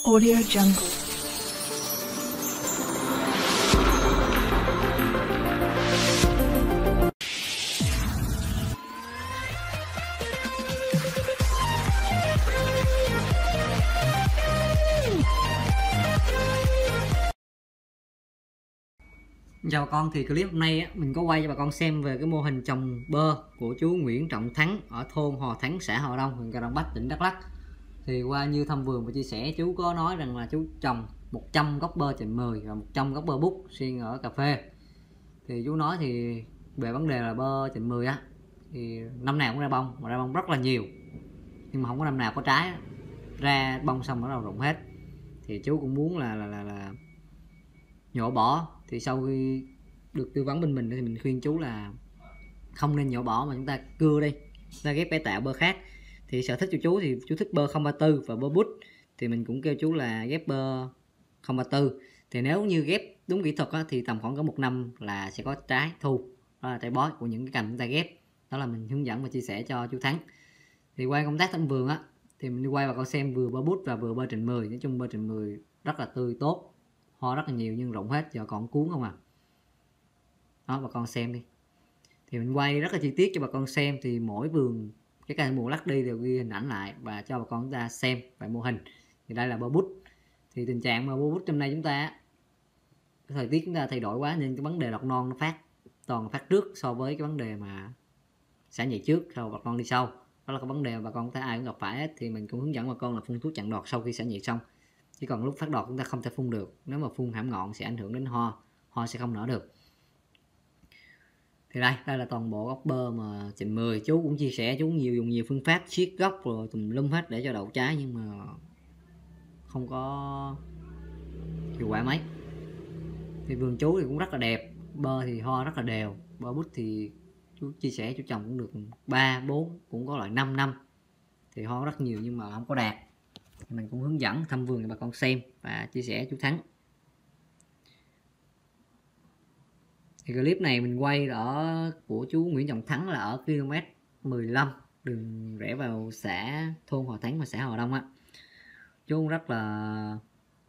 Audio Jungle. Chào bà con, thì clip hôm nay mình có quay cho bà con xem về cái mô hình trồng bơ của chú Nguyễn Trọng Thắng ở thôn Hòa Thắng, xã Hòa Đông, huyện Crong Đông Bắc, tỉnh Đắk Lắk. Thì qua như thăm vườn và chia sẻ, chú có nói rằng là chú trồng 100 gốc bơ chành 10 và 100 gốc bơ bút riêng ở cà phê. Thì chú nói thì về vấn đề là bơ chành 10 á thì năm nào cũng ra bông, mà ra bông rất là nhiều, nhưng mà không có năm nào có trái, ra bông xong nó rụng hết. Thì chú cũng muốn là nhổ bỏ. Thì sau khi được tư vấn bên mình thì mình khuyên chú là không nên nhổ bỏ mà chúng ta cưa đi, chúng ta ghép bé tạo bơ khác. Thì sở thích của chú thì chú thích bơ 034 và bơ bút, thì mình cũng kêu chú là ghép bơ 034. Thì nếu như ghép đúng kỹ thuật á, thì tầm khoảng có 1 năm là sẽ có trái thu, đó là trái bói của những cái cành chúng ta ghép. Đó là mình hướng dẫn và chia sẻ cho chú Thắng. Thì qua công tác thăm vườn á, thì mình đi quay và con xem vừa bơ bút và vừa bơ trình 10. Nói chung bơ trình 10 rất là tươi tốt, hoa rất là nhiều nhưng rụng hết, giờ còn cuốn không à. Đó, bà con xem đi. Thì mình quay rất là chi tiết cho bà con xem. Thì mỗi vườn cái cây mùa lắc đi đều ghi hình ảnh lại và cho bà con chúng ta xem về mô hình. Thì đây là bơ bút. Thì tình trạng mà bơ bút trong này chúng ta, thời tiết chúng ta thay đổi quá nên cái vấn đề đọt non nó toàn phát trước so với cái vấn đề mà xả nhị trước sau bà con đi sau. Đó là cái vấn đề mà bà con thấy ai cũng gặp phải hết. Thì mình cũng hướng dẫn bà con là phun thuốc chặn đọt sau khi xả nhị xong. Chỉ còn lúc phát đọt chúng ta không thể phun được, nếu mà phun hãm ngọn sẽ ảnh hưởng đến hoa sẽ không nở được. Thì đây là toàn bộ gốc bơ mà chành 10. Chú cũng chia sẻ, chú dùng nhiều phương pháp siết gốc rồi tùm lum hết để cho đậu trái, nhưng mà không có hiệu quả mấy. Thì vườn chú thì cũng rất là đẹp, bơ thì hoa rất là đều. Bơ bút thì chú chia sẻ chú trồng cũng được 3, 4, cũng có loại 5 năm. Thì hoa rất nhiều nhưng mà không có đạt. Thì mình cũng hướng dẫn thăm vườn cho bà con xem và chia sẻ chú Thắng. Thì clip này mình quay ở của chú Nguyễn Trọng Thắng là ở km 15, đường rẽ vào xã thôn Hòa Thắng và xã Hòa Đông á. Chú cũng rất là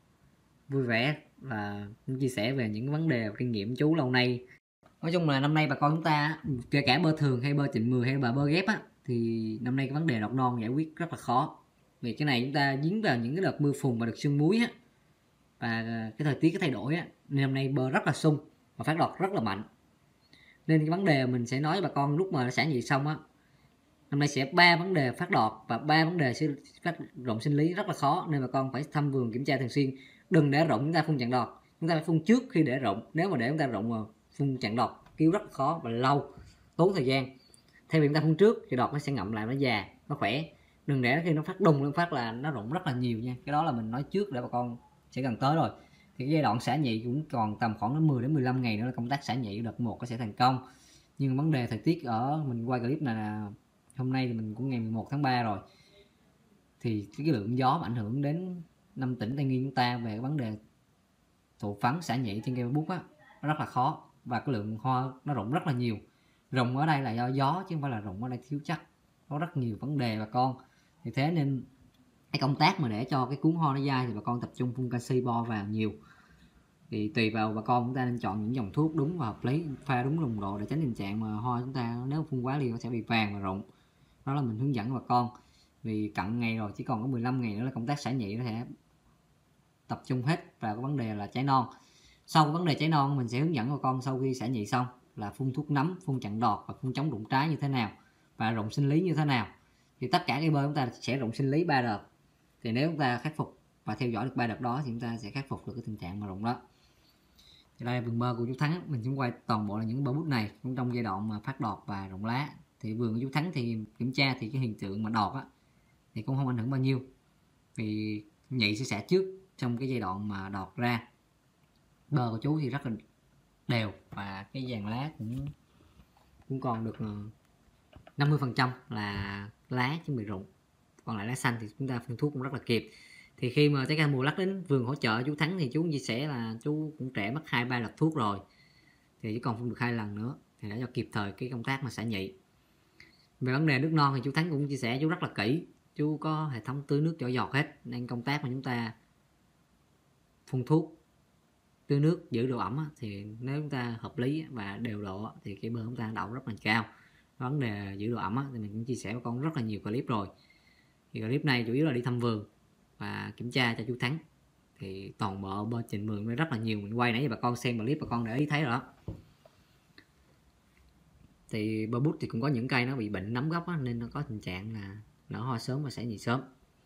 vui vẻ và chia sẻ về những vấn đề kinh nghiệm chú lâu nay. Nói chung là năm nay bà con chúng ta, kể cả bơ thường hay bơ chành 10 hay bơ ghép á, thì năm nay cái vấn đề đọt non giải quyết rất là khó. Vì cái này chúng ta dính vào những cái đợt mưa phùn và đợt sương muối á, và cái thời tiết cái thay đổi á, nên năm nay bơ rất là sung và phát đọt rất là mạnh. Nên cái vấn đề mình sẽ nói với bà con lúc mà xả nhị xong á, năm nay sẽ 3 vấn đề phát đọt và 3 vấn đề sẽ phát rụng sinh lý rất là khó. Nên bà con phải thăm vườn kiểm tra thường xuyên. Đừng để rụng chúng ta phun chặn đọt, chúng ta phải phun trước khi để rụng. Nếu mà để chúng ta rụng mà phun chặn đọt cứu rất là khó và lâu, tốn thời gian. Thay vì chúng ta phun trước thì đọt nó sẽ ngậm lại, nó già, nó khỏe. Đừng để khi nó phát đùng lên phát là nó rụng rất là nhiều nha. Cái đó là mình nói trước để bà con sẽ gần tới rồi. Thì cái giai đoạn xả nhị cũng còn tầm khoảng 10 đến 15 ngày nữa là công tác xả nhị đợt 1 nó sẽ thành công. Nhưng vấn đề thời tiết ở mình quay clip này là hôm nay thì mình cũng ngày 11 tháng 3 rồi. Thì cái lượng gió ảnh hưởng đến 5 tỉnh Tây Nguyên chúng ta về cái vấn đề thụ phấn xả nhị trên cây bút á, nó rất là khó. Và cái lượng hoa nó rụng rất là nhiều. Rụng ở đây là do gió chứ không phải là rụng ở đây thiếu chất. Có rất nhiều vấn đề bà con. Thì thế nên cái công tác mà để cho cái cuốn hoa nó dai thì bà con tập trung phun canxi bo vào nhiều. Thì tùy vào bà con chúng ta nên chọn những dòng thuốc đúng và hợp lý, pha đúng nồng độ để tránh tình trạng mà hoa chúng ta nếu phun quá liều nó sẽ bị vàng và rụng. Đó là mình hướng dẫn bà con. Vì cận ngày rồi, chỉ còn có 15 ngày nữa là công tác xả nhị nó sẽ tập trung hết vào cái vấn đề là trái non. Sau cái vấn đề trái non mình sẽ hướng dẫn bà con sau khi xả nhị xong là phun thuốc nấm, phun chặn đọt và phun chống rụng trái như thế nào và rụng sinh lý như thế nào. Thì tất cả cây bơ chúng ta sẽ rụng sinh lý 3 đợt. Thì nếu chúng ta khắc phục và theo dõi được 3 đợt đó thì chúng ta sẽ khắc phục được cái tình trạng mà rụng đó. Thì đây là vườn bơ của chú Thắng, mình sẽ quay toàn bộ là những bơ bút này cũng trong giai đoạn mà phát đọt và rụng lá. Thì vườn của chú Thắng thì kiểm tra thì cái hiện tượng mà đọt á thì cũng không ảnh hưởng bao nhiêu, vì nhị sẽ xả trước trong cái giai đoạn mà đọt ra. Bơ của chú thì rất là đều và cái vàng lá cũng còn được 50% là lá chuẩn bị rụng, còn lại lá xanh thì chúng ta phun thuốc cũng rất là kịp. Thì khi mà trái cây mùa lắc đến vườn hỗ trợ chú Thắng thì chú chia sẻ là chú cũng trễ mất 2-3 đợt thuốc rồi, thì chỉ còn phun được 2 lần nữa thì để cho kịp thời cái công tác mà xả nhị. Về vấn đề nước non thì chú Thắng cũng chia sẻ chú rất là kỹ, chú có hệ thống tưới nước nhỏ giọt hết, nên công tác mà chúng ta phun thuốc, tưới nước, giữ độ ẩm thì nếu chúng ta hợp lý và đều độ thì cây bơ chúng ta đậu rất là cao. Vấn đề giữ độ ẩm thì mình cũng chia sẻ với con rất là nhiều clip rồi. Thì clip này chủ yếu là đi thăm vườn và kiểm tra cho chú Thắng. Thì toàn bộ bơ Trình Mường rất là nhiều, mình quay nãy giờ bà con xem clip bà con để ý thấy rồi đó. Thì bơ bút thì cũng có những cây nó bị bệnh nấm gốc nên nó có tình trạng là nở hoa sớm và sẽ nhị sớm.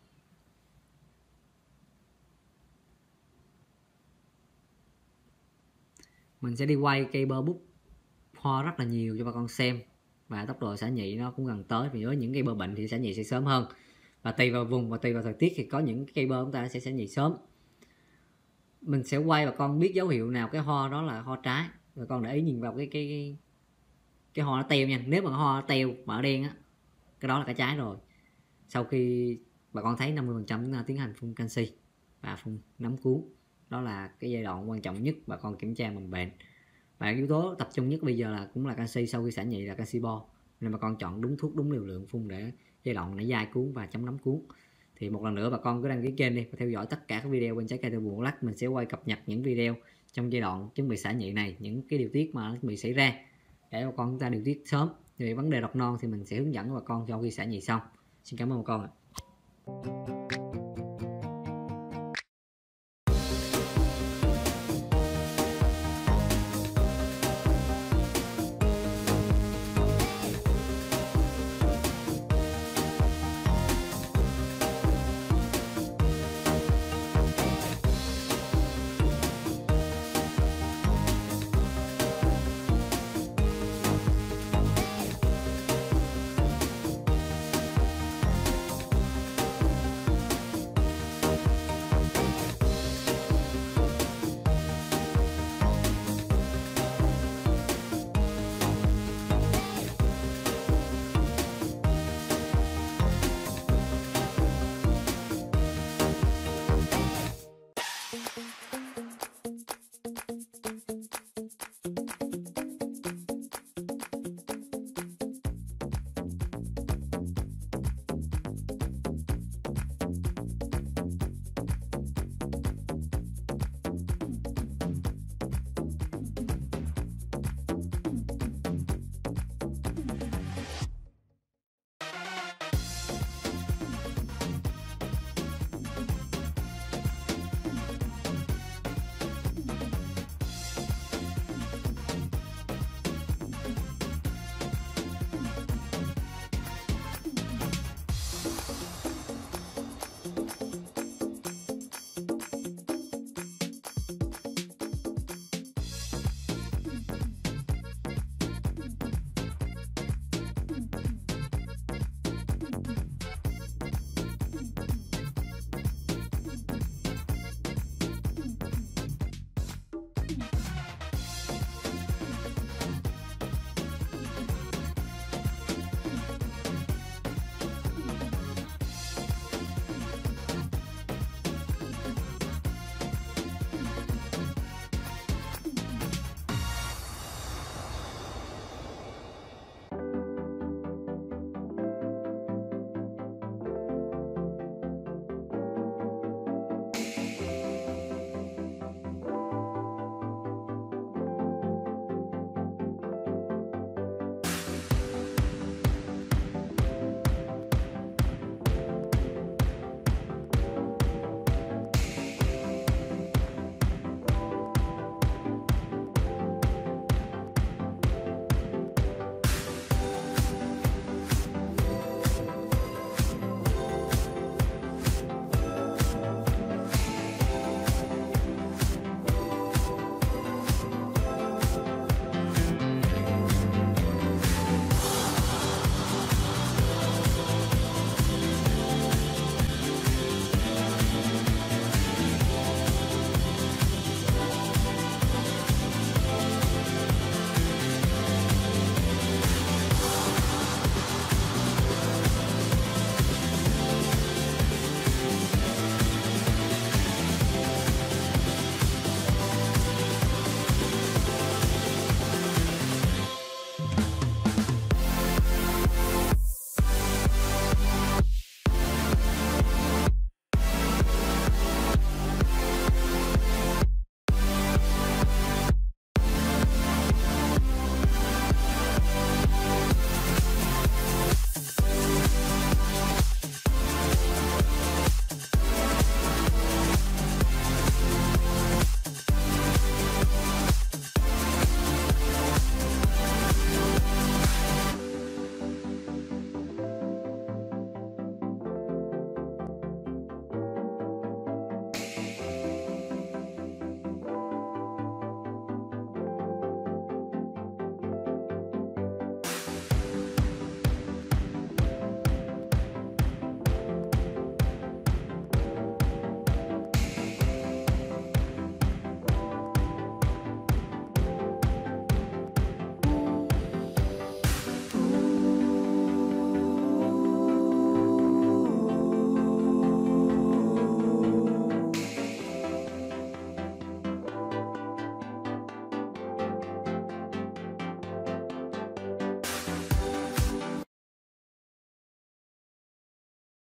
Mình sẽ đi quay cây bơ bút hoa rất là nhiều cho bà con xem, và tốc độ xả nhị nó cũng gần tới. Vì với những cây bơ bệnh thì xả nhị sẽ sớm hơn, và tùy vào vùng và tùy vào thời tiết thì có những cây bơ chúng ta sẽ xả nhị sớm. Mình sẽ quay bà con biết dấu hiệu nào cái hoa đó là hoa trái, bà con để ý nhìn vào cái hoa nó teo nha. Nếu mà hoa nó teo mỡ đen cái đó là cái trái rồi. Sau khi bà con thấy 50% chúng ta tiến hành phun canxi và phun nấm cuốn. Đó là cái giai đoạn quan trọng nhất bà con kiểm tra mầm bệnh. Và yếu tố tập trung nhất bây giờ là cũng là canxi, sau khi xả nhị là canxi bo, nên bà con chọn đúng thuốc đúng liều lượng phun để giai đoạn nảy dai cuốn và chống nấm cuốn. Thì một lần nữa bà con cứ đăng ký kênh đi và theo dõi tất cả các video bên Trái Cây Từ Buôn Lắc. Mình sẽ quay cập nhật những video trong giai đoạn chuẩn bị xả nhị này, những cái điều tiết mà nó bị xảy ra để bà con chúng ta điều tiết sớm. Thì vấn đề đọt non thì mình sẽ hướng dẫn bà con sau khi xả nhị xong. Xin cảm ơn bà con ạ.